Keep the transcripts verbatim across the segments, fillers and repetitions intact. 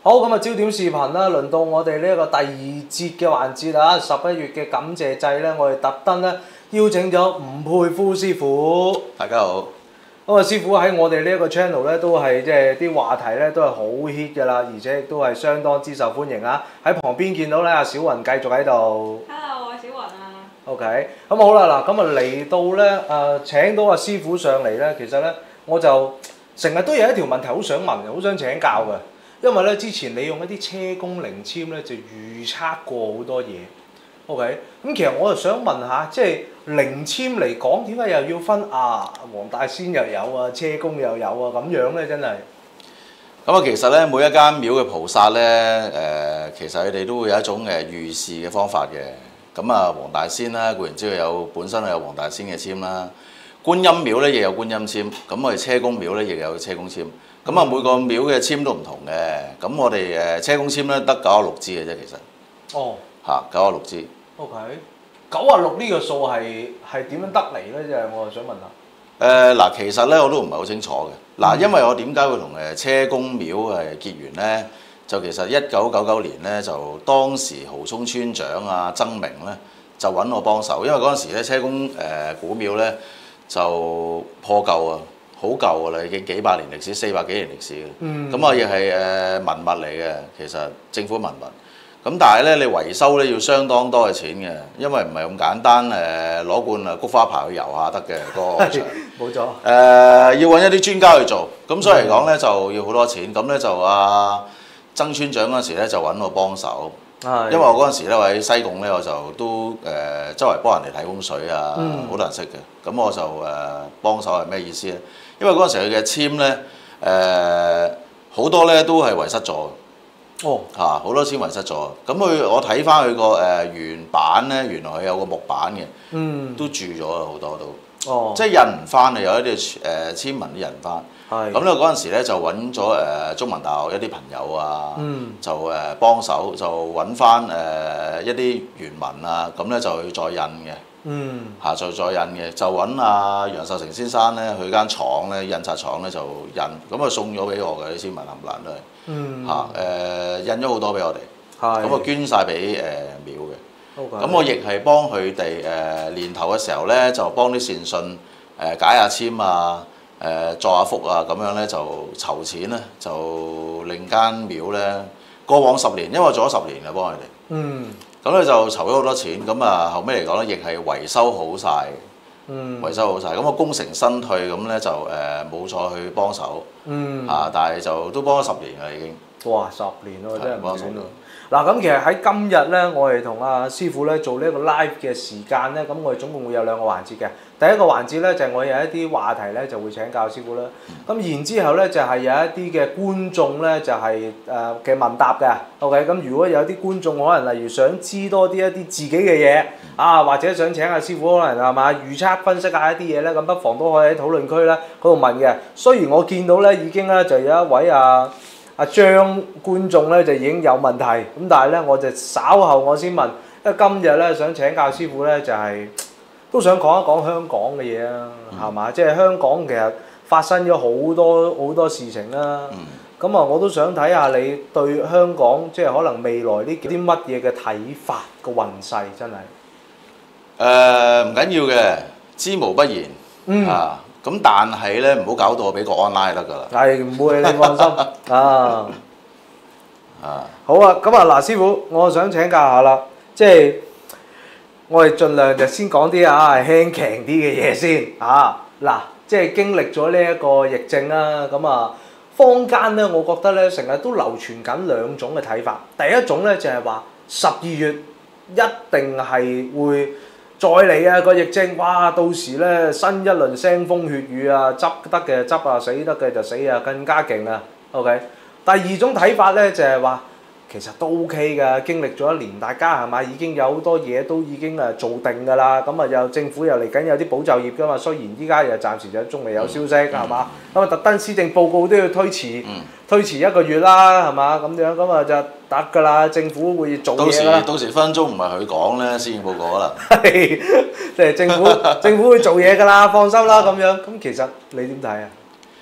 好咁啊！焦點視頻啦，輪到我哋呢一個第二節嘅環節啊！十一月嘅感謝祭咧，我哋特登咧邀請咗吳佩孚師傅。 大家好。 咁啊，師傅喺我哋呢一個 channel 咧，都係即係啲話題咧都係好 hit 㗎啦，而且亦都係相當之受歡迎啊！喺旁邊見到咧，阿小雲繼續喺度。 Hello，我係小雲啊。 OK，咁好啦，嗱，咁啊嚟到咧誒、呃、請到阿師傅上嚟咧，其實咧我就成日都有一條問題好想問嘅，好想請教嘅。因為咧，之前你用一啲車公靈籤咧，就預測過好多嘢。OK，咁其實我就想問下，即係靈籤嚟講，點解又要分啊？黃大仙又有啊，車公又有啊，咁樣咧，真係。 咁啊，其實咧，每一間廟嘅菩薩咧，誒、呃，其實佢哋都會有一種誒預示嘅方法嘅。咁啊，黃大仙啦，固然知道有本身有黃大仙嘅籤啦。觀音廟咧亦有觀音籤，咁我哋車公廟咧亦有車公籤。咁啊，每個廟嘅籤都唔同嘅。咁我哋誒車公籤咧得九十六支嘅啫，其實。 哦。 嚇，九十六支。 O K，九啊六呢個數係係點樣得嚟咧？即係我係想問下。 誒嗱、呃，其實咧我都唔係好清楚嘅。嗱，因為我點解會同誒車公廟誒結緣咧？就其實一九九九年咧，就當時蠔涌村長啊曾明咧就揾我幫手，因為嗰陣時咧車公誒、呃、古廟咧就破舊啊。好舊㗎啦，已經幾百年歷史，四百幾年歷史嘅。咁啊、嗯，亦係誒文物嚟嘅，其實政府文物。咁但係咧，你維修咧要相當多嘅錢嘅，因為唔係咁簡單誒，攞罐啊菊花牌去油下得嘅嗰個場。冇錯。誒、呃，要揾一啲專家去做，咁所以嚟講咧就要好多錢。咁咧就阿曾村長嗰陣時咧就揾我幫手。因為我嗰陣時咧，我喺西貢咧，我就都誒、呃、周圍幫人哋睇風水啊，好、嗯、多人識嘅。咁我就誒、呃、幫手係咩意思咧？因為嗰陣時佢嘅籤咧，誒好多咧都係遺失咗。哦。嚇、啊，好多籤遺失咗。咁佢我睇翻佢個誒原版咧，原來佢有個木板嘅。嗯。都鑄咗好多都。哦。即係印唔翻啊！有一啲誒籤文都印唔翻。係。咁咧嗰陣時咧就揾咗誒中文大學一啲朋友啊，嗯、就誒幫手就揾翻誒一啲原文啊，咁咧就去再印嘅。嗯，下再再印嘅，就揾阿楊受成先生咧，去間廠咧，印刷廠咧就印，咁啊送咗俾我嘅啲籤文冚唪唥都係，嗯，嚇誒、呃、印咗好多俾我哋，係，咁啊捐晒俾誒廟嘅，咁 Okay. 我亦係幫佢哋誒年頭嘅時候咧，就幫啲善信誒、呃、解下籤啊，誒、呃、作下福啊，咁樣咧就籌錢咧，就令間廟咧過往十年，因為我做咗十年嘅幫佢哋，嗯。咁咧就籌咗好多錢，咁啊後尾嚟講咧，亦係維修好晒，嗯、維修好晒。咁我功成身退，咁咧就誒冇再去幫手，嗯、啊，但係就都幫咗十年啦已經。 哇！十年咯，真係唔短喎。嗱，咁其實喺今日咧，我哋同阿師傅咧做呢一個 live 嘅時間咧，咁我哋總共會有兩個環節嘅。第一個環節咧就係、是、我有一啲話題咧就會請教師傅啦。咁、嗯、然之後咧就係、是、有一啲嘅觀眾咧就係誒嘅問答嘅。OK，咁如果有啲觀眾可能例如想知多啲一啲自己嘅嘢啊，或者想請阿師傅可能係嘛預測分析下一啲嘢咧，咁不妨都可以喺討論區咧嗰度問嘅。雖然我見到咧已經咧就有一位啊。阿張觀眾咧就已經有問題，咁但係咧我就稍後我先問，因為今日咧想請教師傅咧就係、是、都想講一講香港嘅嘢啊，係嘛、嗯？即係香港其實發生咗好多好多事情啦。咁啊、嗯，我都想睇下你對香港即係可能未來呢啲乜嘢嘅睇法個運勢真係。 誒唔緊要嘅，知無不言、嗯、啊！咁但係咧，唔好搞到我俾國安拉就得㗎啦。 係唔會，你放心啊。啊，好啊，咁啊嗱，師傅，我想請教下啦，即係我哋盡量就先講啲啊輕強啲嘅嘢先啊。嗱，即係經歷咗呢一個疫症啦，咁啊，坊間咧，我覺得咧成日都流傳緊兩種嘅睇法。第一種咧就係話十二月一定係會再嚟啊個疫症，哇！到時咧新一輪腥風血雨啊，執得嘅執啊，死得嘅就死啊，更加勁啊。OK。第二種睇法咧就係話，其實都 OK 㗎，經歷咗一年，大家係咪已經有好多嘢都已經誒做定㗎啦？咁啊又政府又嚟緊有啲保就業㗎嘛，雖然依家又暫時就仲未有消息係嘛，咁啊特登施政報告都要推遲，嗯、推遲一個月啦係嘛咁樣，咁啊就得㗎啦，政府會做嘢啦。 到時到時分鐘唔係佢講咧，施政報告可能係即係政府政府會做嘢㗎啦，放心啦咁樣。咁其實你點睇啊？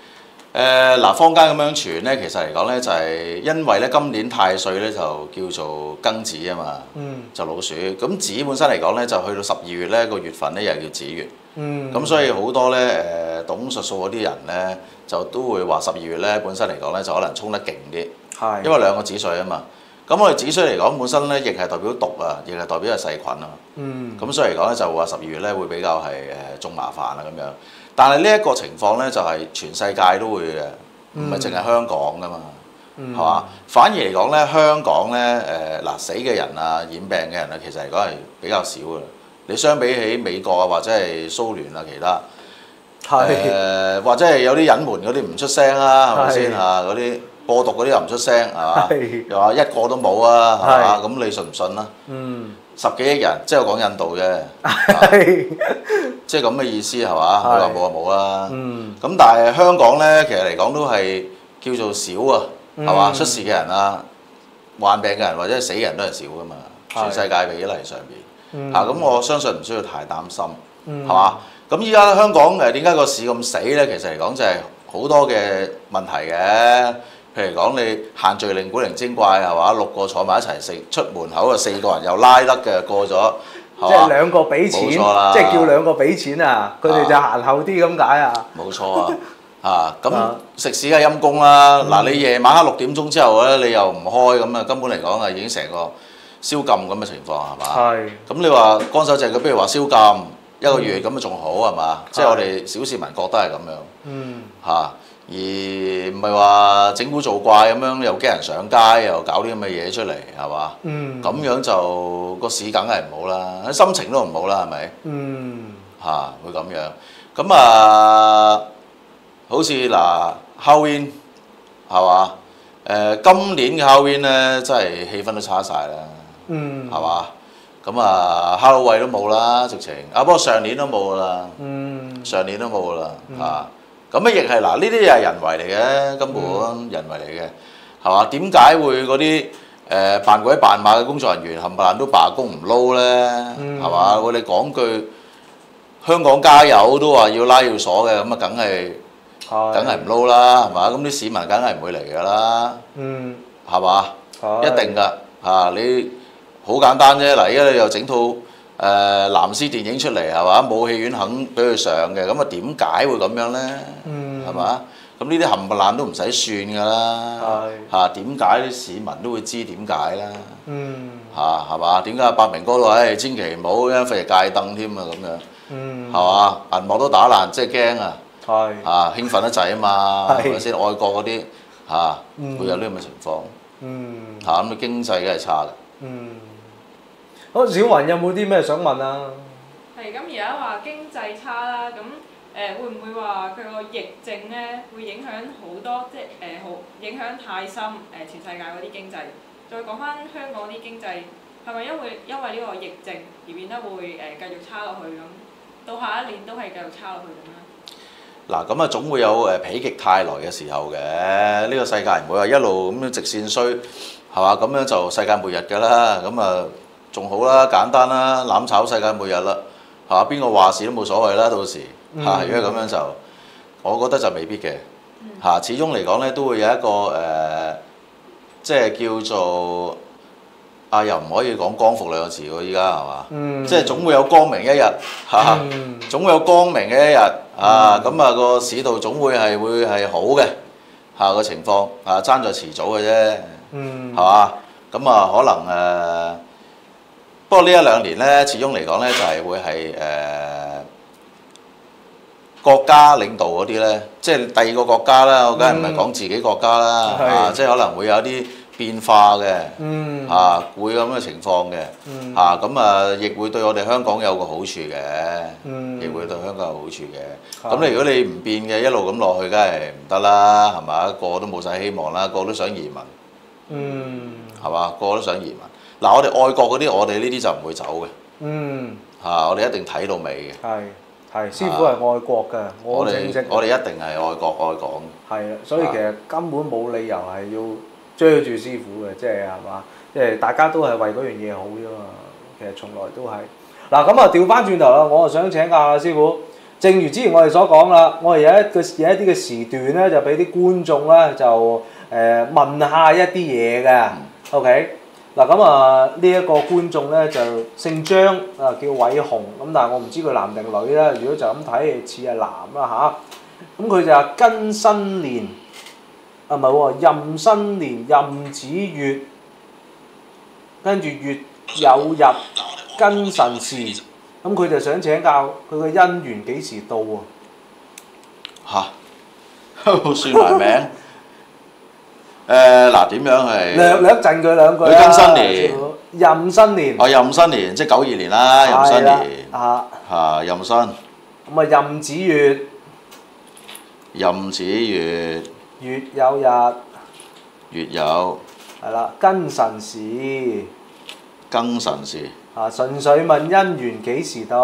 誒嗱，坊間咁樣傳咧，其實嚟講咧就係因為咧今年太歲咧就叫做庚子啊嘛， 嗯就老鼠。咁子本身嚟講咧就去到十二月咧個月份咧又叫子月。 嗯。 咁所以好多咧誒懂術數嗰啲人咧就都會話十二月咧本身嚟講咧就可能衝得勁啲， 係。 因為兩個子歲啊嘛。咁我哋子歲嚟講本身咧亦係代表毒啊，亦係代表係細菌啊。 嗯。 咁所以嚟講咧就話十二月咧會比較係誒仲麻煩啊咁樣。但係呢一個情況咧，就係全世界都會嘅，唔係淨係香港噶嘛，係嘛、嗯？反而嚟講咧，香港咧誒嗱死嘅人啊、染病嘅人啊，其實嚟講係比較少嘅。你相比起美國啊，或者係蘇聯啊，其他誒是、呃、或者係有啲隱瞞嗰啲唔出聲啦，係咪先嚇？嗰啲播毒嗰啲又唔出聲係嘛？是又話一個都冇啊，係嘛？咁是你信唔信啊？嗯。十幾億人，即係我講印度啫，即係咁嘅意思係嘛？佢話冇就冇啦。咁但係香港咧，其實嚟講都係叫做少啊，係嘛？出事嘅人啊，患病嘅人或者係死嘅人都係少噶嘛。全世界比例上邊，啊咁我相信唔需要太擔心，係嘛？咁依家香港誒點解個市咁死咧？其實嚟講就係好多嘅問題嘅。譬如講你限聚令古靈精怪係嘛？六個坐埋一齊食，出門口啊四個人又拉得嘅過咗， 即係兩個俾錢，即係叫兩個俾錢啊！佢哋就行後啲咁解啊！ 冇錯啊！啊咁食肆梗係陰公啦！嗱你夜晚黑六點鐘之後咧，你又唔開咁啊，根本嚟講啊已經成個宵禁咁嘅情況係嘛？係。咁你話乾手淨腳，不如話宵禁一個月咁啊仲好係嘛？即係我哋小市民覺得係咁樣。嗯。嚇！而唔係話整蠱做怪咁樣，又驚人上街，又搞啲咁嘅嘢出嚟，係嘛？嗯。咁樣就個市梗係唔好啦，心情都唔好啦，係咪？嗯。嚇，會咁樣。咁啊，好似嗱 Halloween 係嘛？誒，今年嘅 Halloween 咧，真係氣氛都差晒啦。嗯。係嘛？咁啊，Halloween 都冇啦，直情。啊，不過上年都冇啦。嗯。上年都冇啦，嚇。咁啊，亦係嗱，呢啲又係人為嚟嘅，根本人為嚟嘅，係嘛？點解會嗰啲誒扮鬼扮馬嘅工作人員冚唪唥都罷工唔撈咧？係嘛？我哋講句香港加油都話要拉要鎖嘅，咁啊，梗係梗係唔撈啦，係嘛？咁啲市民梗係唔會嚟㗎啦，係嘛？一定㗎嚇！你好簡單啫，嗱，而家你又整套誒藍絲電影出嚟係嘛？冇戲院肯俾佢上嘅，咁啊點解會咁樣咧？係嘛？咁呢啲冚唪唥都唔使算㗎啦。嚇點解啲市民都會知點解啦？嚇係嘛？點解阿伯明哥都話誒千祈唔好，因為費事戒燈添啊咁樣。係嘛？銀幕都打爛，即係驚啊！係嚇興奮得滯啊嘛，係咪先？外國嗰啲嚇會有呢咁嘅情況。嚇咁啊經濟梗係差㗎。 好，小雲有冇啲咩想問啊？ 係咁，而家話經濟差啦，咁誒、呃、會唔會話佢個疫症咧會影響好多，即係誒好影響太深誒、呃、全世界嗰啲經濟？再講翻香港啲經濟，係咪因為因為呢個疫症而變得會誒、呃、繼續差落去咁？到下一年都係繼續差落去咁咧？ 嗱，咁啊總會有誒否極泰來嘅時候嘅，呢、這個世界唔會話一路咁樣直線衰，係嘛？咁樣就世界末日㗎啦，咁啊〜仲好啦，簡單啦，攬炒世界末日啦，係嘛？邊個話事都冇所謂啦，到時嚇。嗯、如果咁樣就，我覺得就未必嘅嚇。始終嚟講咧，都會有一個誒、呃，即係叫做啊，又唔可以講光復兩個字喎，依家係嘛？嗯、即係總會有光明一日嚇，嗯、總會有光明嘅一日啊！咁、嗯、啊個市道總會係會係好嘅嚇個情況啊，爭在遲早嘅啫，係嘛？咁啊可能誒。呃不過呢一兩年咧，始終嚟講咧，就係會係誒、呃、國家領導嗰啲咧，即係第二個國家啦，我梗係唔係講自己國家啦，嗯、啊，即係可能會有啲變化嘅，嗯、啊，會咁嘅情況嘅，嗯、啊，咁啊，亦會對我哋香港有個好處嘅，嗯、亦會對香港有好處嘅。咁你、嗯、如果你唔變嘅，一路咁落去，梗係唔得啦，係嘛？個個都冇晒希望啦，個個都想移民，嗯，係嘛？個個都想移民。嗱，我哋愛國嗰啲，我哋呢啲就唔會走嘅。嗯。嚇、啊，我哋一定睇到尾嘅。係係，師傅係愛國㗎，啊、我哋我哋一定係愛國愛港。係啊，所以其實根本冇理由係要追住師傅嘅，即係係嘛，即係大家都係為嗰樣嘢好啫嘛。其實從來都係。嗱咁啊，調翻轉頭啦，我啊想請教下師傅， 正如之前我哋所講啦，我哋有一個有一啲嘅時段咧，就俾啲觀眾咧就誒、呃、問下一啲嘢嘅。OK，嗱咁啊呢一個觀眾咧就姓張啊，叫偉雄咁，但係我唔知佢男定女啦。如果就咁睇，似係男啦吓，咁佢就話庚申年啊，唔係喎，壬申年壬子月，跟住月有日庚辰時。咁佢就想請教佢個姻緣幾時到喎？ 嚇，算埋名。誒嗱，點樣係？ 略略震佢兩句啦。 佢庚申年， 壬申年。 哦，壬申年，即係九二年啦，壬申年。 啊。 嚇，壬申。 咁啊，壬子月。 壬子月。 月有日。 月有。 係啦，庚辰時。 庚辰時。 啊，純粹問姻緣幾時到？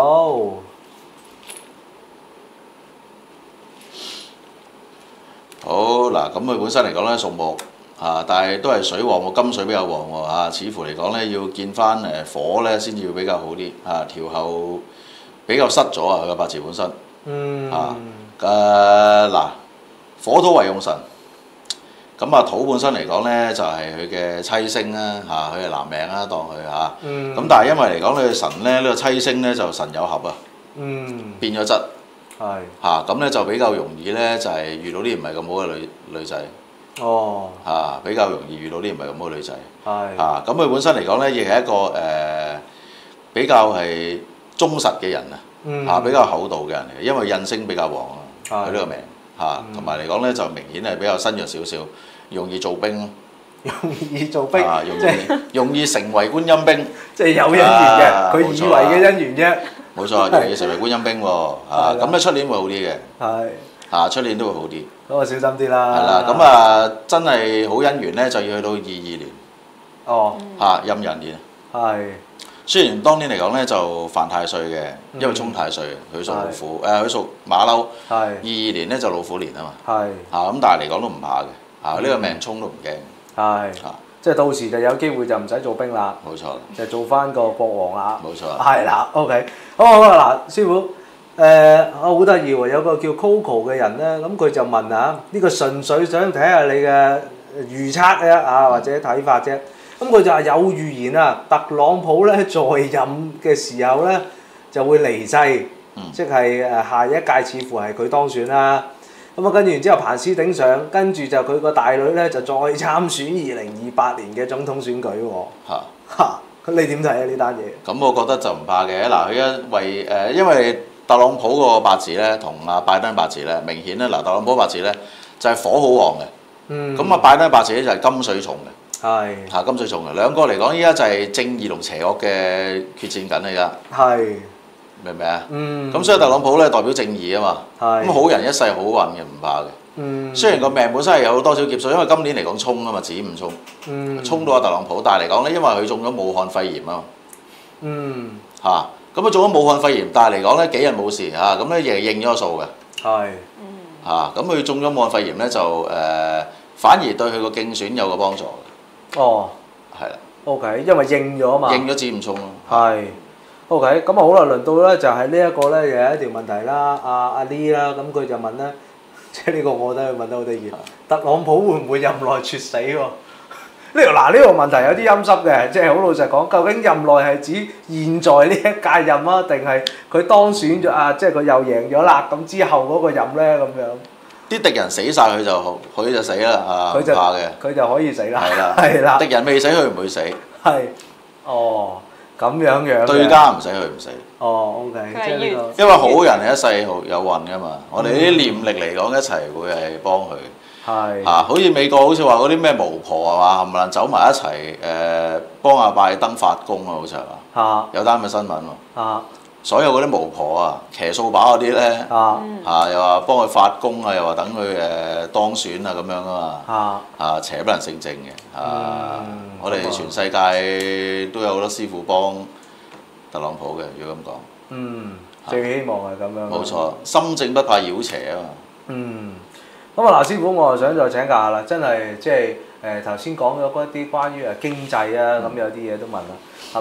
好嗱，咁佢本身嚟講咧屬木啊，但係都係水旺喎，金水比較旺喎啊，似乎嚟講咧要見翻誒火咧先至會比較好啲啊，調後比較失咗啊，佢個八字本身。 嗯。 啊誒嗱，火土為用神。咁啊土本身嚟講咧就係佢嘅妻星啦嚇，佢係男命啦當佢嚇。 嗯。 咁但係因為嚟講咧神咧呢個妻星咧就神有合啊。 嗯。 變咗質。 係。 嚇咁咧就比較容易咧就係遇到啲唔係咁好嘅女女仔。 哦。 嚇比較容易遇到啲唔係咁好嘅女仔。 係。 嚇咁佢本身嚟講咧亦係一個誒比較係忠實嘅人啊。 嗯。 嚇比較厚道嘅人嚟嘅，因為印星比較旺啊。 係。 佢呢個命。嚇，同埋嚟講咧就明顯係比較身弱少少，容易做兵咯。 容易做兵， 啊，容易即係容易成為觀音兵。 即係有姻緣嘅， 啊佢以為嘅姻緣啫。 冇錯，容易成為觀音兵喎。啊，咁咧出年會好啲嘅。 係。 啊，出年都會好啲。 咁啊，小心啲啦。 係啦，咁啊，真係好姻緣咧，就要去到二二年。 哦。 嚇，壬寅年。 係。 雖然當年嚟講咧就犯太歲嘅，因為沖太歲，佢屬老虎，誒佢屬馬騮。 係。 二二年咧就老虎年啊嘛。 係。 嚇咁，但係嚟講都唔怕嘅。嚇呢個命沖都唔驚。 係。 嚇。 即係到時就有機會就唔使做兵啦。 冇錯。 就做翻個國王啦。 冇錯。 係啦 ，OK，好好啊嗱，師傅，誒好得意喎，有個叫 Coco 嘅人咧，咁佢就問啊，呢個純粹想睇下你嘅預測啫啊，或者睇法啫。咁佢就話有預言啊，特朗普咧在任嘅時候咧就會離世， 嗯、 即係誒下一屆似乎係佢當選啦。咁啊跟住然之後彭斯頂上，跟住就佢個大女咧就再參選二零二八年嘅總統選舉喎。 嚇嚇，咁你點睇啊呢單嘢？ 咁我覺得就唔怕嘅。嗱，佢因為誒，因為特朗普個八字咧，同阿拜登八字咧，明顯咧，嗱，特朗普八字咧就係火好旺嘅。嗯。咁啊，拜登八字咧就係金水重嘅。係。嚇，金水重嘅，兩個嚟講，依家就係正義同邪惡嘅決戰緊啦，而家。係。明唔明啊？嗯。咁所以特朗普咧代表正義啊嘛。係。咁好人一世好運嘅，唔怕嘅。嗯。雖然個命本身係有多少劫數，因為今年嚟講衝啊嘛，子午衝。嗯。衝到阿特朗普，但係嚟講咧，因為佢中咗武漢肺炎啊嘛。嗯。嚇！咁啊中咗武漢肺炎，但係嚟講咧幾日冇事嚇，咁咧亦係應咗個數嘅。係。嗯。嚇！咁佢中咗武漢肺炎咧就誒，反而對佢個競選有個幫助嘅。哦。係啦。OK，因為應咗啊嘛。應咗子午衝咯。係。OK，咁啊好啦，輪到咧就係呢一個咧又有一條問題啦，阿阿 Lee 啦，咁佢就問咧，即係呢個我覺得佢問得好得意，特朗普會唔會任內猝死喎？呢條嗱呢個問題有啲陰濕嘅，即係好老實講，究竟任內係指現在呢一屆任啊，定係佢當選咗啊？即係佢又贏咗啦，咁之後嗰個任咧咁樣？啲敵人死晒佢就佢就死啦啊！唔怕嘅，佢就可以死啦。係啦，係啦。敵人未死佢唔會死。係。哦。咁樣樣對家唔使佢唔死。哦 ，OK，即係呢個。因為好人係一世好有運噶嘛，我哋啲念力嚟講一齊會係幫佢。係。嚇，好似美國好似話嗰啲咩巫婆係嘛，冚唪唥走埋一齊誒幫阿拜登發功啊，好似係嘛。嚇。有單咁嘅新聞喎。嚇。所有嗰啲巫婆啊，騎掃把嗰啲咧。嚇。嚇，又話幫佢發功啊，又話等佢誒當選啊咁樣啊嘛。嚇。嚇，邪不能勝正嘅。嚇。我哋全世界都有好多師傅幫特朗普嘅，如果咁講。嗯，最希望係咁樣。冇錯，心正不怕妖邪啊嘛。嗯，咁啊嗱，師傅，我就想再請教下啦，真係即係誒頭先講咗嗰啲關於誒經濟啊，咁有啲嘢都問啦，係嘛？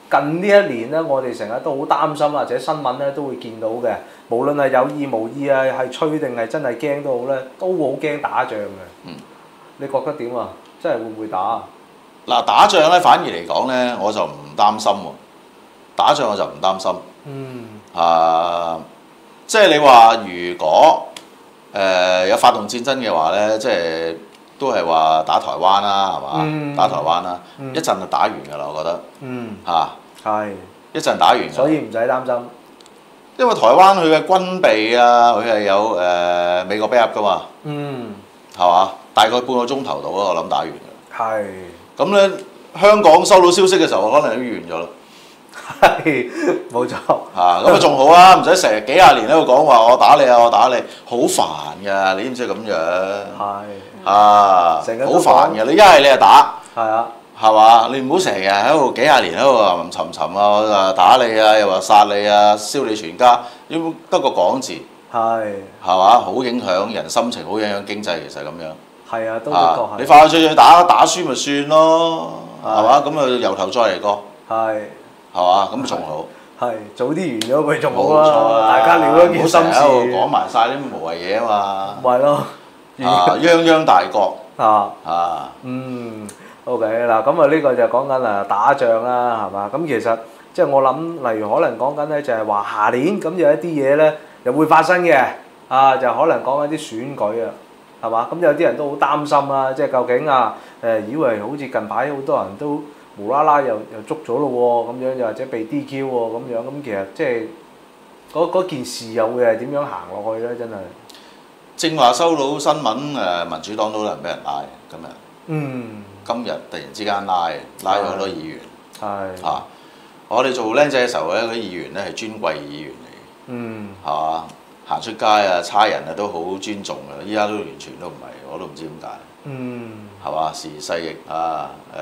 近呢一年咧，我哋成日都好擔心，或者新聞咧都會見到嘅。無論係有意無意啊，係吹定係真係驚都好咧，都好驚打仗嘅。 嗯。 你覺得點啊？真係會唔會打啊？ 嗱，打仗咧反而嚟講咧，我就唔擔心喎。打仗我就唔擔心。 嗯。 啊，即係你話如果誒、呃、有發動戰爭嘅話咧，即係都係話打台灣啦，係嘛？ 嗯、 打台灣啦， 嗯、 一陣就打完㗎啦，我覺得。 嗯。 嚇。 係。 一陣打完㗎。 所以唔使擔心。 因為台灣佢嘅軍備啊，佢係有誒、呃、美國 backup 㗎嘛。 嗯。 係嘛？大概半個鐘頭到啦，我諗打完㗎。 係。 咁咧，香港收到消息嘅時候，可能都完咗啦。 係，冇錯。 嚇，咁啊仲好啊，唔使成日幾廿年喺度講話我打你啊，我打你，好煩㗎，你知唔知咁樣？ 係。 啊， 成日好煩㗎，你一係你就打。 係啊。 係嘛？你唔好成日喺度幾廿年喺度吟沉沉啊，我打你啊，又話殺你啊，燒你全家，要得個講字。 係。 係嘛？好影響人心情，好影響經濟，其實咁樣。 係啊，都的確係。 你快快脆脆打打輸咪算咯，係嘛？咁啊由頭再嚟過。 係。 係嘛？咁仲好。 係早啲完咗佢仲好冇錯啦，大家聊一件心事。 講埋晒啲無謂嘢啊嘛。 咪咯。 啊，泱泱大國。 啊。 啊。 嗯。O K 嗱，咁啊呢個就講緊啊打仗啦，係嘛？咁其實即係我諗，例如可能講緊咧就係話下年咁有一啲嘢咧又會發生嘅，啊就可能講緊啲選舉啊，係嘛？咁有啲人都好擔心啦，即係究竟啊誒以為好似近排好多人都無啦啦又又捉咗咯喎，咁樣又或者被 D Q 喎咁樣，咁其實即係嗰嗰件事又會係點樣行落去咧？真係。 正話收到新聞誒，民主黨都有人俾人拉今日。 嗯。 今日突然之間拉，拉咗好多議員。 係。 啊！我哋做僆仔嘅時候咧，嗰啲議員咧係尊貴議員嚟嘅。 嗯。 係嘛？行出街啊，差人啊都好尊重嘅。依家都完全都唔係，我都唔知點解。 嗯。 係嘛？時勢亦啊誒，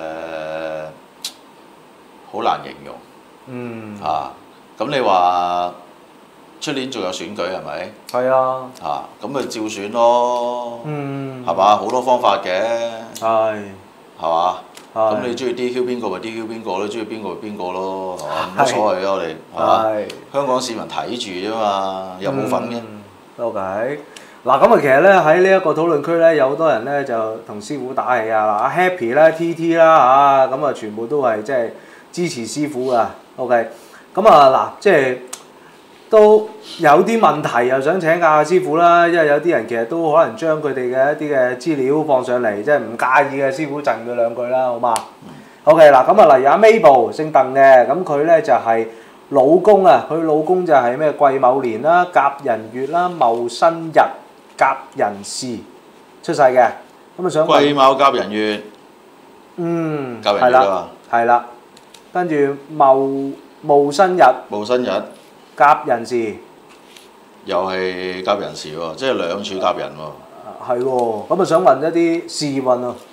好、呃、難形容。 嗯。 啊！咁你話出年仲有選舉係咪？ 係啊。 啊！咁咪照選咯。 嗯。 係嘛？好多方法嘅。 係。 係嘛？咁係你中意 D Q 邊個咪 D Q 邊個咯，中意邊個咪邊個咯，係嘛？冇乜所謂嘅我哋，係嘛？香港市民睇住啫嘛，又冇份嘅。 O K，嗱咁啊，其實咧喺呢一個討論區咧，有好多人咧就同師傅打氣啊，嗱阿 Happy 啦、T T 啦嚇，咁啊全部都係即係支持師傅噶。O K，咁啊嗱，即係都有啲問題又想請教下師傅啦，因為有啲人其實都可能將佢哋嘅一啲嘅資料放上嚟，即係唔介意嘅，師傅贈佢兩句啦，好嘛？ O.K. 嗱，咁啊，例如阿 Mabel 姓鄧嘅，咁佢咧就係老公啊，佢老公就係咩癸卯年啦、甲寅月啦、戊申日、甲寅時出世嘅，咁啊想癸卯甲寅月， 嗯， 甲寅月啊， 係啦，跟住戊戊申日， 戊申日， 甲寅時， 又係甲寅時喎，即係兩處甲寅喎。 係喎，咁啊想問一啲事業運啊。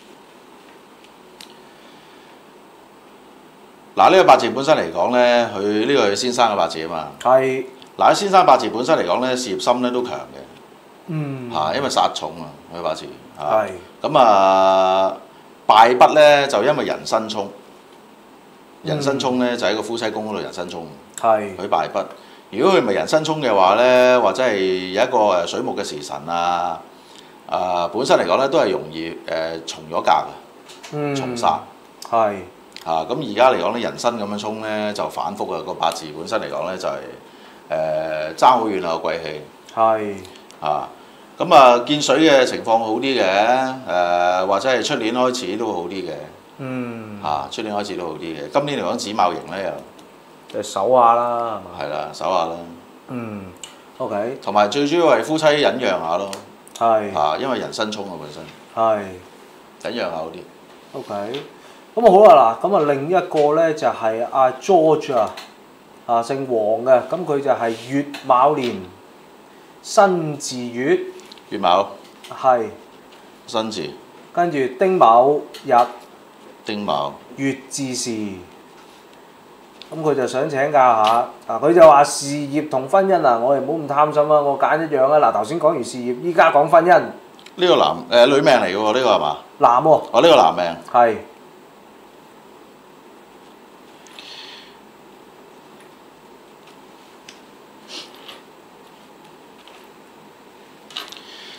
嗱，呢個八字本身嚟講咧，佢呢個係先生嘅八字啊嘛。 係。 嗱，喺先生八字本身嚟講咧，事業心咧都強嘅。 嗯。 嚇，因為殺重啊，佢八字。 係。 咁啊，敗筆咧就因為人身沖。人身沖咧就喺個夫妻宮嗰度人身沖。 係。 佢敗筆。如果佢唔係人身沖嘅話咧，或者係有一個誒水木嘅時辰啊，啊本身嚟講咧都係容易誒重咗格嘅，重殺。 係。 啊，咁而家嚟講咧，人生咁樣衝咧就反覆啊！個八字本身嚟講咧就係誒爭好遠啊個貴氣。係。啊，咁啊見水嘅情況好啲嘅，誒、呃、或者係出年開始都好啲嘅。嗯。啊，出年開始都好啲嘅。今年嚟講子卯刑咧又，就守下啦，係嘛？係啦，守下啦。嗯。O K。同埋最主要係夫妻忍讓下咯。係。啊，因為人生衝啊本身。係。忍讓下好啲。O K。咁啊好啦嗱，咁啊另一個咧就係阿 George 啊，啊姓黃嘅，咁佢就係乙卯年辛字月，乙卯係辛字，跟住丁卯日，丁卯月字時，咁佢就想請教下，啊佢就話事業同婚姻啊，我哋唔好咁貪心啊，我揀一樣啊，嗱頭先講完事業，依家講婚姻，呢個男誒、呃、女命嚟嘅喎，呢個係嘛？男喎、哦，哦呢、呢個男命係。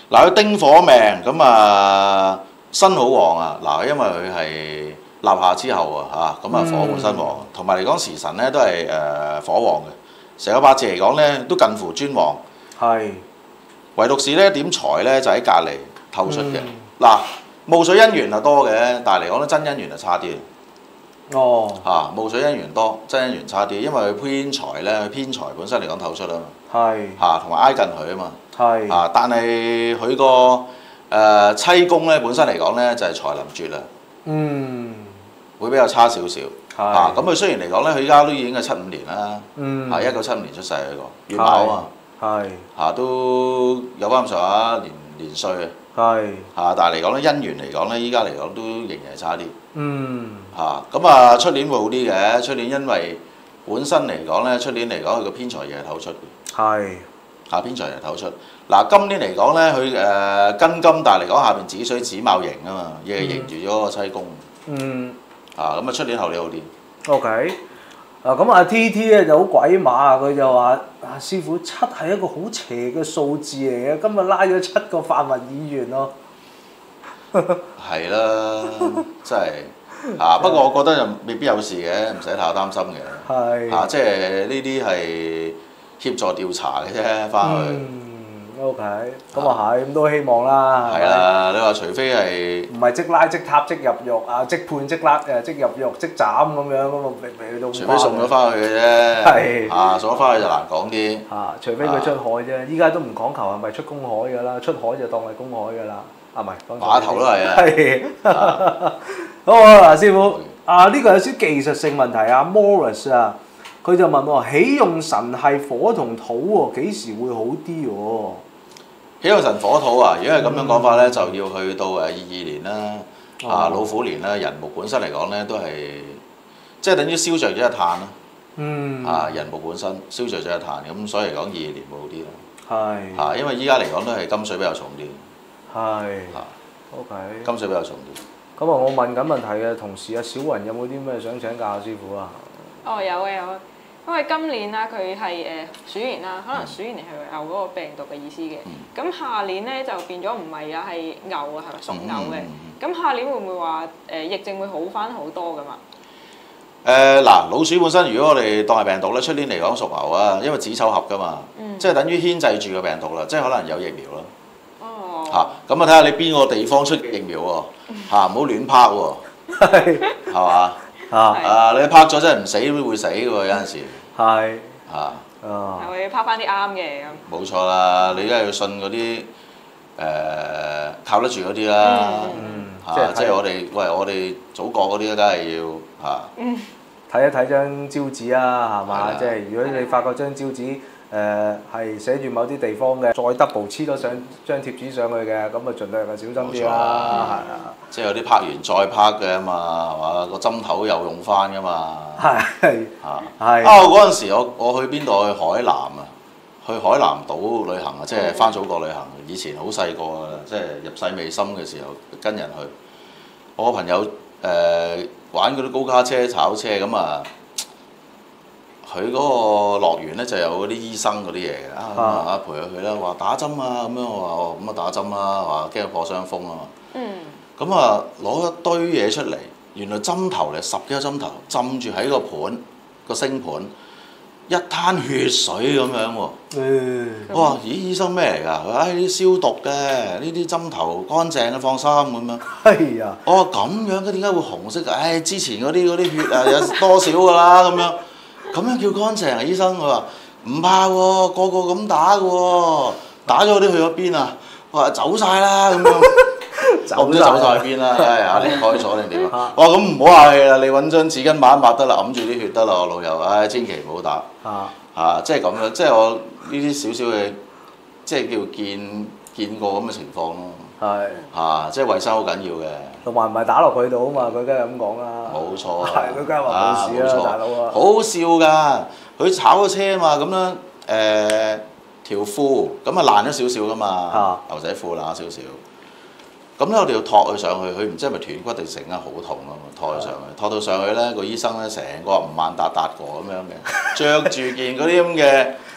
嗱，佢丁火命咁啊，身好旺啊！嗱，因為佢係立夏之後啊，嚇咁啊火本身旺，同埋嚟講時辰咧都係誒、呃、火旺嘅。成個八字嚟講咧都近乎專旺。 係。 唯獨是咧點財咧就喺隔離透出嘅。嗱、 嗯， 戊水姻緣係多嘅，但係嚟講咧真姻緣係差啲。 哦。 嚇，戊水姻緣多，真姻緣差啲，因為佢偏財咧，佢偏財本身嚟講透出啊嘛。 係。 嚇，同埋挨近佢啊嘛。 係。 啊，但係佢個誒妻宮咧本身嚟講咧就係財臨絕啦。 嗯。會比較差少少。 係。 啊，咁佢雖然嚟講咧，佢依家都已經係七五年啦。 嗯。 啊，一九七五年出世嗰個月卯啊。 係。 嚇，都有翻咁上下年年歲啊。 係。 嚇，但係嚟講咧，姻緣嚟講咧，依家嚟講都仍然係差啲。 嗯。 嚇，咁啊，出年會好啲嘅。出年因為本身嚟講咧，出年嚟講佢個偏財亦係透出嘅。 係。嚇， 偏財亦係透出。嗱，今年嚟講咧，佢誒庚金，但係嚟講下邊子水子卯刑啊嘛，亦係刑住咗個妻宮。 嗯。 啊，咁啊，出年後年好啲。 OK。啊，咁啊 T T 咧就好鬼馬啊！佢就話：啊，師傅，七係一個好邪嘅數字嚟嘅，今日拉咗七個泛民議員咯。 係啦，真係啊！不過我覺得就未必有事嘅，唔使太擔心嘅。係。啊，即係呢啲係協助調查嘅啫，翻去。 嗯。OK。咁啊係，咁都希望啦。 係啦，你話除非係唔係即拉即塌即入獄啊，即判即拉誒即入獄即斬咁樣咁啊，未未去到。 除非送咗翻去嘅啫。係。啊，送咗翻去就難講啲。 啊，除非佢出海啫，依家都唔講求係咪出公海㗎啦，出海就當係公海㗎啦。啊，唔係。 碼頭都係啊。 係。好啊，嗱，師傅，啊呢個有啲技術性問題啊 ，Morris 啊，佢就問我喜用神係火同土喎，幾時會好啲喎？ 喜用神火土啊！如果係咁樣講法咧，就要去到誒二二年啦，啊老虎年啦，人木本身嚟講咧都係即係等於燒着咗一炭啦。嗯。啊，人木本身燒着咗一炭，咁所以嚟講二二年會好啲啦。係。啊，因為依家嚟講都係金水比較重啲。係。啊。OK。金水比較重啲。 咁啊，我問緊問題嘅同時，阿小雲有冇啲咩想請教師傅啊？ 哦，有嘅有嘅。因為今年啦，佢係誒鼠年啦，可能鼠年係有嗰個病毒嘅意思嘅。咁、嗯、下年咧就變咗唔係啊，係牛啊，係咪屬牛嘅？咁、嗯、下年會唔會話誒、呃、疫症會好翻好多噶嘛？ 誒嗱、呃，老鼠本身如果我哋當係病毒咧，出年嚟講屬牛啊，因為子丑合噶嘛，嗯、即係等於牽制住個病毒啦，即係可能有疫苗咯。哦。嚇，咁啊睇下你邊個地方出嘅疫苗喎？嚇，唔好亂拍喎。係。係嘛？啊！啊！你拍咗真係唔死都會死嘅喎，有陣時。係。嚇。啊。 係會拍翻啲啱嘅咁。 冇錯啦！你而家要信嗰啲誒靠得住嗰啲啦。嗯。嚇！即係我哋喂，我哋祖國嗰啲，梗係要嚇。嗯。 睇一睇張招紙啊，係嘛？即係如果你發覺張招紙誒係寫住某啲地方嘅，再 double 黐多上張貼紙上去嘅，咁啊盡量係小心啲啦，係啊。 即係有啲拍完再拍嘅嘛，係嘛？個針頭又用翻噶嘛。係。嚇。係。啊！嗰陣時我我去邊度？去海南啊，去海南島旅行啊，即係翻祖國旅行。以前好細個啊，即係入世未深嘅時候跟人去。我個朋友誒玩嗰啲高卡車、炒車咁啊。佢嗰個樂園咧就有嗰啲醫生嗰啲嘢嘅，啊咁啊陪佢去啦，話打針啊咁樣，我話哦咁啊打針啦，話驚破傷風啊嘛。嗯。咁啊攞一堆嘢出嚟，原來針頭嚟十幾個針頭浸住喺個盤個星盤，一灘血水咁樣喎。嗯。我話咦醫生咩嚟㗎？佢話唉啲消毒嘅，呢啲針頭乾淨嘅，放心咁樣。係啊。我話咁樣嘅點解會紅色㗎？唉之前嗰啲嗰啲血啊有多少㗎啦咁樣。咁樣叫乾淨啊！醫生佢話唔怕喎，個個咁打嘅喎，打咗嗰啲去咗邊啊？我話走晒啦咁樣，我唔知走晒邊啦，唉呀離開咗定點啊？我話咁唔好客氣啦，你揾張紙巾抹一抹得啦，揞住啲血得啦，我老友，唉千祈唔好打啊！啊即係咁樣，即係我呢啲少少嘅，即係叫見見過咁嘅情況咯。係。嚇！即係衞生好緊要嘅。同埋唔係打落佢度啊嘛，佢梗係咁講啦。冇錯。係，佢梗係話冇事啦，大佬啊。好笑㗎！佢炒咗車啊嘛，咁樣誒條褲咁啊爛咗少少㗎嘛，牛仔褲爛咗少少。咁咧我哋要托佢上去，佢唔知係咪斷骨定成啊，好痛啊嘛，托佢上去，托到上去咧個醫生咧成個吳萬達達過咁樣嘅，着住件嗰啲咁嘅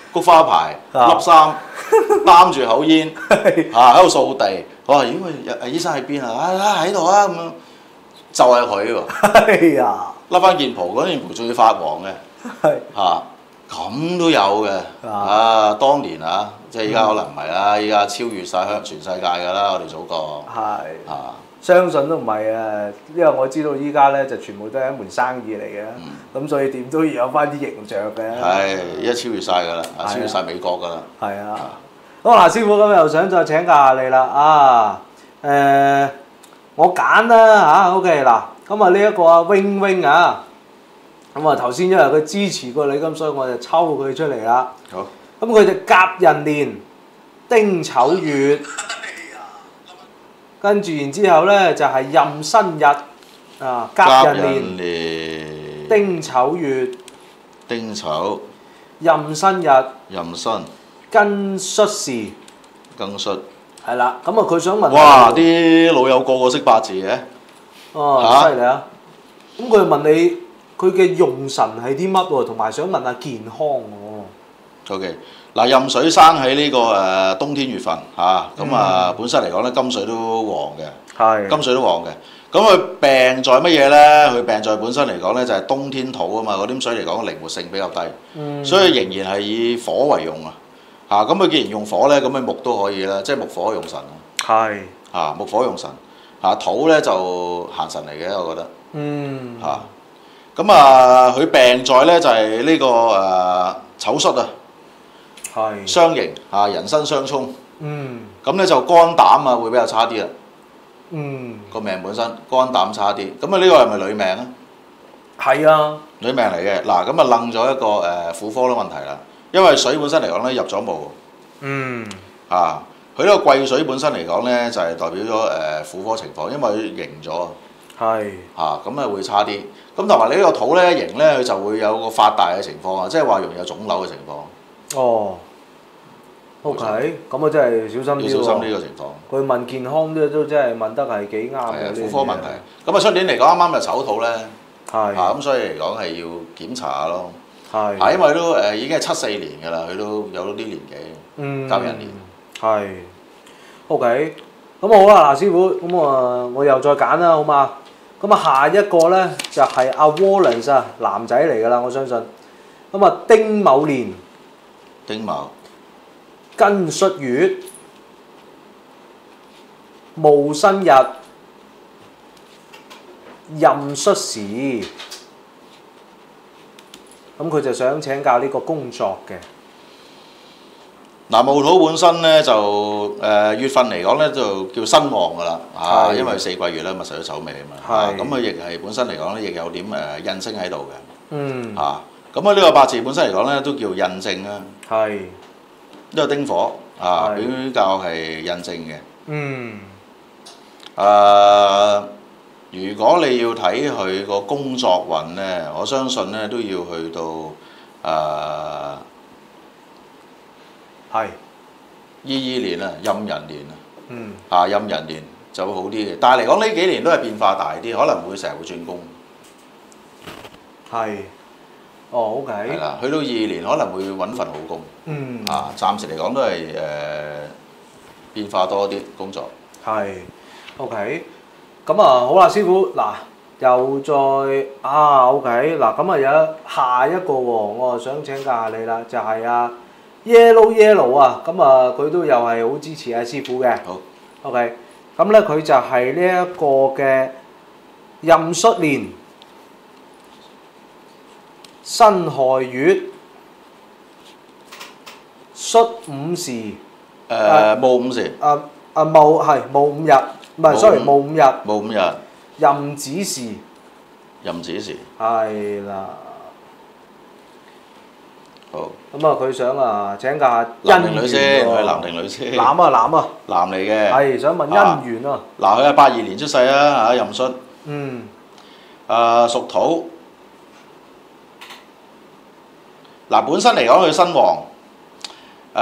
菊花牌， 啊笠衫，擔住口煙，嚇喺度掃地。我話：咦，誒醫生喺邊啊？啊喺度啊咁樣，就係佢喎。 哎呀， 笠翻件袍，嗰件袍仲要發黃嘅。 係嚇咁都有嘅。 啊啊，當年啊，即係依家可能唔係啦，依家超越晒香全世界㗎啦，我哋祖國。 係。 啊， 相信都唔係啊，因為我知道依家咧就全部都係一門生意嚟嘅，咁、 嗯、 所以點都要有翻啲形象嘅。 係，而家超越晒㗎啦， 係啊超越晒美國㗎啦。 係啊，好嗱，師傅咁又想再請教下你啦，啊，誒、呃，我揀啦嚇 ，OK 嗱，咁啊呢一個啊 wing wing 啊，咁啊頭先因為佢支持過你，咁所以我就抽佢出嚟啦。 好。 咁佢就甲寅年丁丑月。跟住然之後咧就係、是、壬申日啊，甲寅年丁丑月， 丁丑壬申日， 壬申庚戌時， 庚戌。 係啦，咁啊佢想問， 哇！啲老友個個識八字嘅。 哦，犀利啊！咁佢問你佢嘅用神係啲乜喎？同埋想問下健康喎。 O K，嗱壬水生喺呢個誒冬天月份嚇，咁啊本身嚟講咧金水都旺嘅， 係金水都旺嘅。咁佢病在乜嘢咧？佢病在本身嚟講咧就係冬天土啊嘛，嗰啲水嚟講靈活性比較低， 嗯、 所以仍然係以火為用啊。嚇，咁佢既然用火咧，咁佢木都可以啦，即係木火用神啊。 係嚇，木火用神嚇，土咧就閒神嚟嘅，我覺得。 嗯。 嚇，咁啊佢病在咧就係呢個誒丑戌啊。 係相刑嚇，人身相沖， 嗯， 咁咧就肝膽啊會比較差啲啦。 嗯， 個命本身肝膽差啲，咁啊呢個係咪女命啊？ 係啊， 女命嚟嘅，嗱咁啊楞咗一個誒婦科嘅問題啦。因為水本身嚟講咧入咗墓， 嗯， 啊，佢呢個癸水本身嚟講咧就係代表咗誒婦科情況，因為佢刑咗， 係嚇咁啊會差啲。咁同埋你呢個土咧刑咧，佢就會有個發大嘅情況啊，即係話容易有腫瘤嘅情況。 哦。O K，咁啊真係小心啲喎。 要小心呢個情況。 佢問健康都都真係問得係幾啱嘅。 係啊，婦科問題。咁啊，出年嚟講啱啱就丑土咧， 係啊咁所以嚟講係要檢查下咯。 係。 啊，因為都誒已經係七四年㗎啦，佢都有啲年紀。 嗯。 甲寅年。 係。O K，咁好啦，嗱師傅，咁啊我又再揀啦，好嘛？咁啊下一個咧就係阿 Wallace 啊，男仔嚟㗎啦，我相信。咁啊丁卯年。 丁卯。 庚戌月，戊申日，壬戌時，咁佢就想請教呢個工作嘅。 嗱，戊土本身咧就誒、呃、月份嚟講咧就叫辛旺㗎啦，啊，因為四季月咧咪受咗丑未啊嘛，咁啊亦係本身嚟講咧亦有點誒印星喺度嘅， 嗯， 啊，咁啊呢個八字本身嚟講咧都叫印正啊， 係， 呢個丁火啊比較係印正嘅， 嗯， 誒、呃，如果你要睇佢個工作運咧，我相信咧都要去到誒。呃係二二年啊，壬寅年啊， 嗯， 啊壬寅年就會好啲嘅。但係嚟講呢幾年都係變化大啲，可能會成日會轉工。 係，哦 OK。 係啦，去到二二年可能會揾份好工。 嗯。 啊，暫時嚟講都係誒、呃、變化多啲工作。 係，OK。咁啊好啦，師傅嗱，又再啊 OK 嗱，咁啊有下一個喎，我啊想請教下你啦，就係、是、啊。Yellow Yellow 啊，咁啊佢都又係好支持阿師傅嘅。 好。 OK，咁咧佢就係呢一個嘅壬戌年辛亥月戌午時。誒、 呃，戊午時。 啊啊戊係戊午日，唔係 sorry 戊午日。 戊午日。 壬子時。 壬子時。 係啦。 好。 咁啊，佢想啊請教下男定女先？ 喎。 佢係男定女先？ 男啊男啊。 男嚟嘅。 係想問姻緣啊。 嗱，佢係八二年出世啊，嚇壬戌。 嗯。 誒屬土。嗱，本身嚟講佢身旺。誒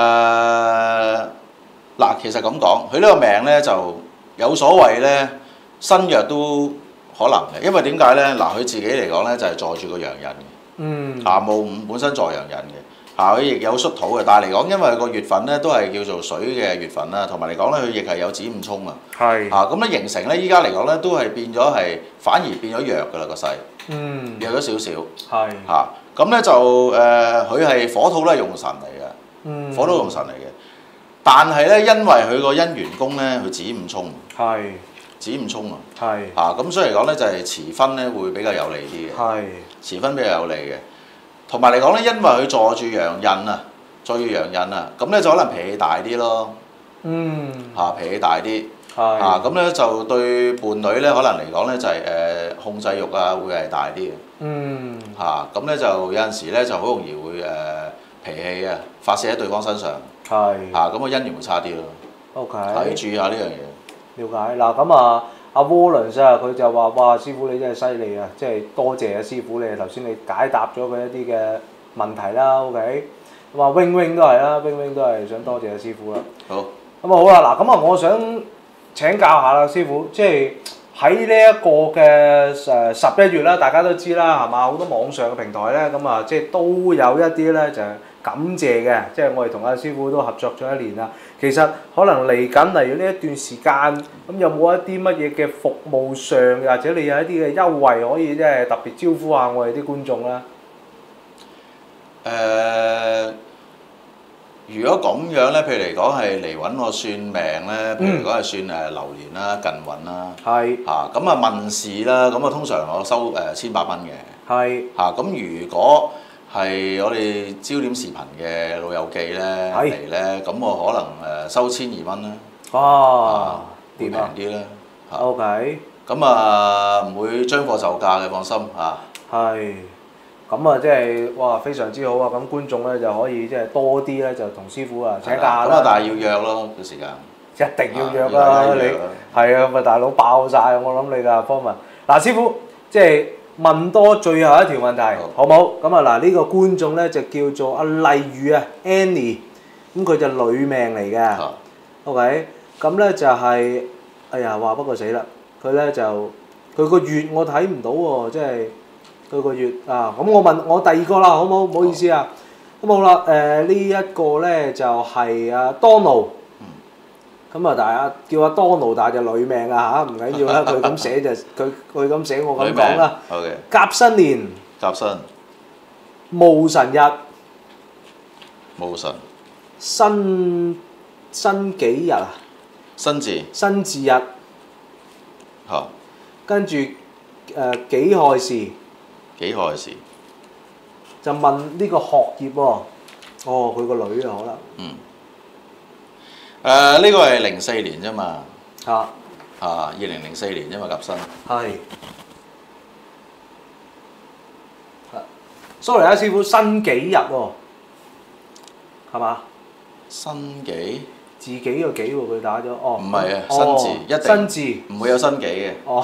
嗱，其實咁講，佢呢個命咧就有所謂咧，身弱都可能嘅，因為點解咧？嗱，佢自己嚟講咧就係坐住個陽刃嘅。 嗯。 啊，戊午本身坐陽刃嘅， 啊，佢亦有縮土嘅，但係嚟講，因為個月份咧都係叫做水嘅月份啦，同埋嚟講咧，佢亦係有子午衝啊。 係。 啊，咁咧形成咧，依家嚟講咧，都係變咗係反而變咗弱㗎啦個勢， 嗯。 弱咗少少。 係。 嚇，咁咧就誒，佢係火土都係用神嚟嘅， 嗯。 火土用神嚟嘅。但係咧，因為佢個姻緣宮咧，佢子午衝。 係。 子午衝啊。 係。 啊，咁所以嚟講咧，就係遲婚咧會比較有利啲嘅。 係。 遲婚比較有利嘅。同埋嚟講咧，因為佢坐住陽印啊，坐住陽印啊，咁咧就可能脾氣大啲咯。 嗯。 嚇，脾氣大啲。 係。 啊，咁咧就對伴侶咧，可能嚟講咧就係誒控制欲啊，會係大啲嘅。 嗯。 嚇，咁咧就有陣時咧就好容易會誒脾氣啊發泄喺對方身上。 係。 嚇，咁個姻緣會差啲咯。 OK。 係注意下呢樣嘢。 了解嗱，咁啊，阿 Wallace 啊，佢就話：哇，師傅你真係犀利啊！即係多謝啊，師傅你頭先你解答咗佢一啲嘅問題啦。OK，咁啊，wing wing 都係啦，wing wing 都係想多謝阿師傅啦。 好。 咁啊好啦，嗱，咁啊，我想請教下啦，師傅，即係喺呢一個嘅誒十一月啦，大家都知啦，係嘛？好多網上嘅平台咧，咁啊，即係都有一啲咧就係感謝嘅，即係我哋同阿師傅都合作咗一年啦。其實可能嚟緊，例如呢一段時間，咁有冇一啲乜嘢嘅服務上，或者你有一啲嘅優惠可以即係特別招呼下我哋啲觀眾咧？ 誒，如果咁樣咧，譬如嚟講係嚟揾我算命咧，譬如嚟講係算誒流年啦、近運啦， 係嚇咁啊問事啦，咁啊通常我收誒千八蚊嘅， 係嚇咁如果係我哋焦點視頻嘅老友記咧嚟咧，咁我可能誒收千二蚊啦， 哦， 會平啲啦。 OK， 咁啊唔會將貨就價嘅，放心嚇。 係，咁啊即係哇非常之好啊！咁觀眾咧就可以即係多啲咧就同師傅啊請假啦。 咁啊，但係要約咯個時間。 一定要約啦！你係啊，咪大佬爆晒我諗你㗎方文。嗱，師傅即係。問多最後一條問題，好唔好？咁啊嗱，呢個觀眾咧就叫做阿麗宇啊 ，Annie，咁佢就女命嚟嘅 ，OK，咁咧就係，哎呀話不過死啦，佢咧就佢個月我睇唔到喎，即係佢個月啊，咁我問我第二個啦，好唔好？唔好意思啊，咁好啦，誒呢一個咧就係阿 Donald。咁啊，大家叫阿多奴，但係就女命啊嚇，唔緊要啦。佢咁寫就佢佢咁寫，我咁講啦。甲申年。 甲申。 戊辰日。 戊辰。 辛辛幾日啊？ 辛字。 辛字日。 嚇。 跟住誒己亥時。 己亥時。 就問呢個學業喎。哦，佢個女啊，可能。 嗯。誒呢、uh, 個係零四年啫嘛， 嚇嚇二零零四年啫嘛，甲申。 係。sorry 啊，師傅，辛幾日喎？係嘛？ 辛幾？ 自己個幾喎，佢打咗。哦。唔係啊，辛字一定。 辛字。 唔會有辛幾嘅。 哦。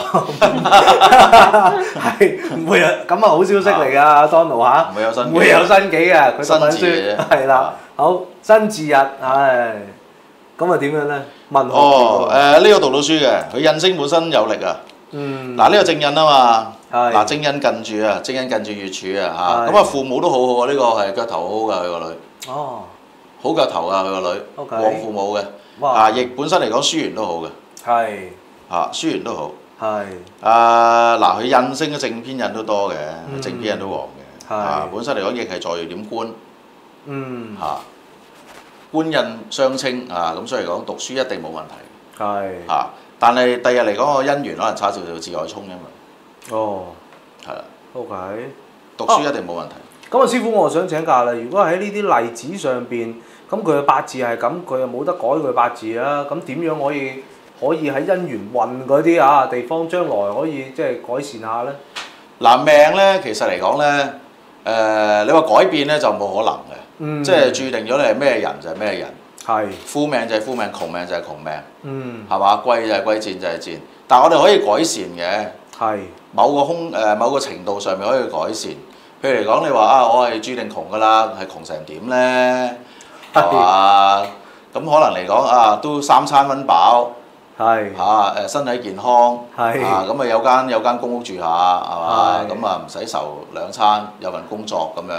係唔會啊？咁啊好消息嚟㗎，阿 Donald 嚇。 唔會有辛。 唔會有辛幾嘅，佢讀緊書。辛字嘅啫。 係啦，好辛字日，唉。咁啊點樣咧？問學哦，誒呢個讀到書嘅，佢印星本身有力啊。 嗯。 嗱呢個正印啊嘛。 係。 嗱正印近住啊，正印近住月柱啊嚇。咁啊父母都好好啊，呢個係腳頭好好㗎佢個女。 哦。好腳頭啊佢個女。 O K。 旺父母嘅。 哇。 啊，亦本身嚟講書緣都好嘅。 係。 嚇，書緣都好。 係。 啊嗱，佢印星嘅正偏印都多嘅，正偏印都旺嘅。 係。 啊，本身嚟講亦係在月點官。 嗯。 嚇。官印相稱啊，咁所以講讀書一定冇問題。 係。 嚇，但係第日嚟講個姻緣可能差少少，自外衝因為。 哦。 係啦。 O K。 讀書一定冇問題。 咁啊，師傅，我想請教啦。如果喺呢啲例子上邊，咁佢嘅八字係咁，佢又冇得改佢八字啦。咁點樣可以可以喺姻緣運嗰啲啊地方，將來可以即係改善下咧？ 嗱命咧，其實嚟講咧，誒你話改變咧就冇可能嘅。 嗯、 即係註定咗你係咩人就係咩人， 係富命就係富命，窮命就係窮命， 嗯， 係嘛？貴就係貴，賤就係賤，但係我哋可以改善嘅， 係某個空誒、呃、某個程度上面可以改善。譬如嚟講，你話啊，我係註定窮㗎啦，係窮成點咧？係嘛？咁可能嚟講啊，都三餐溫飽， 係嚇誒身體健康， 係啊咁啊有間有間公屋住下，係嘛？咁啊唔使愁兩餐，有份工作咁樣。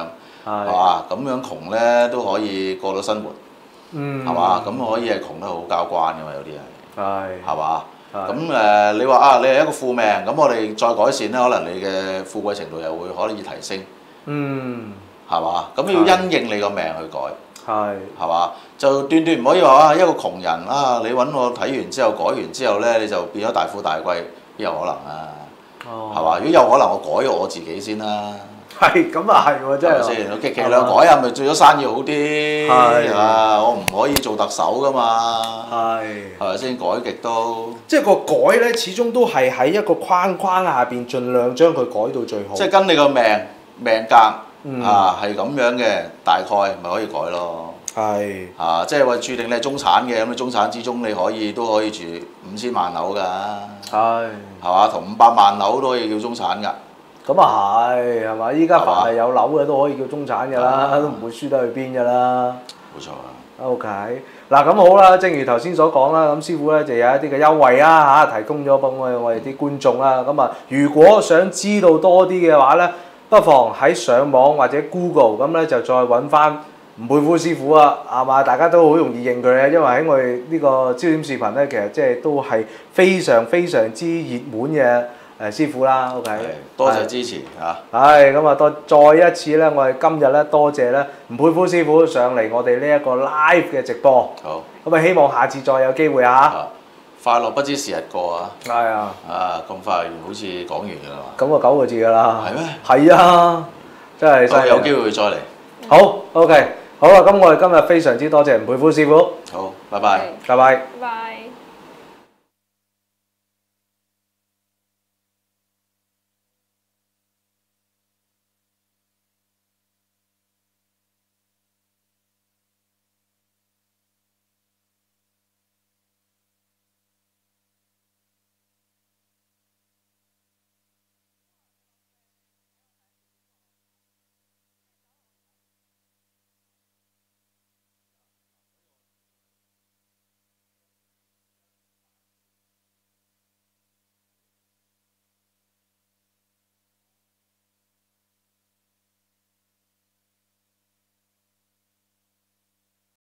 係嘛？咁樣窮咧都可以過到生活， 嗯， 係嘛？咁可以係窮得好交關㗎嘛，有啲係， 係係嘛？ 係咁誒，你話啊，你係一個富命，咁我哋再改善咧，可能你嘅富貴程度又會可以提升， 嗯， 係嘛？咁要因應你個命去改。 係係嘛？就斷斷唔可以話啊，一個窮人啊，你揾我睇完之後改完之後咧，你就變咗大富大貴，邊有可能啊？ 哦， 係嘛？如果有可能，我改咗我自己先啦， 係咁啊係喎，真係係咪先？我極其量改下，咪做咗生意好啲係啊！我唔可以做特首噶嘛， 係。 係咪先？改極都即係個改咧，始終都係喺一個框框下邊，盡量將佢改到最好。 即係跟你個命命格嗯啊，係咁樣嘅，大概咪可以改咯。 係啊，即係話注定你係中產嘅，咁你中產之中你可以都可以住五千萬樓㗎， 係係嘛？同五百萬樓都可以叫中產㗎。 咁啊係係嘛？依家係嘛凡係有樓嘅都可以叫中產㗎啦， 係都唔會輸得去邊㗎啦。 冇錯啊！ OK，嗱咁好啦，正如頭先所講啦，咁師傅咧就有一啲嘅優惠啦嚇，提供咗俾我哋我哋啲觀眾啦。咁啊，如果想知道多啲嘅話咧，不妨喺上網或者 Google 咁咧就再揾翻吳佩孚師傅啊，係嘛？大家都好容易認佢嘅，因為喺我哋呢個焦點視頻咧，其實即係都係非常非常之熱門嘅誒師傅啦。OK， 多謝支持嚇。 係咁啊，多再一次咧，我哋今日咧多謝咧吳佩孚師傅上嚟我哋呢一個 live 嘅直播。 好。 咁啊，希望下次再有機會啊！ 啊，快樂不知時日過啊！ 係啊， 啊，咁快好似講完㗎啦嘛。 咁啊九個字㗎啦。 係咩？ 係啊，真係犀利。 有機會再嚟。 好 OK，好啦，咁我哋今日非常之多謝吳佩孚師傅。 好，拜拜。 拜拜。 拜拜。